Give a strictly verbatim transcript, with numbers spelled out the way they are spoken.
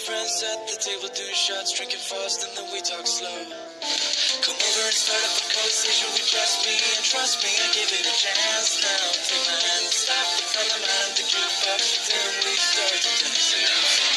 friends at the table doing shots, drinking fast, and then we talk slow. Come over and start up a conversation with just me, and trust me, I give it a chance now. Take my hand, stop it from the man, the jukebox, then we start to dance.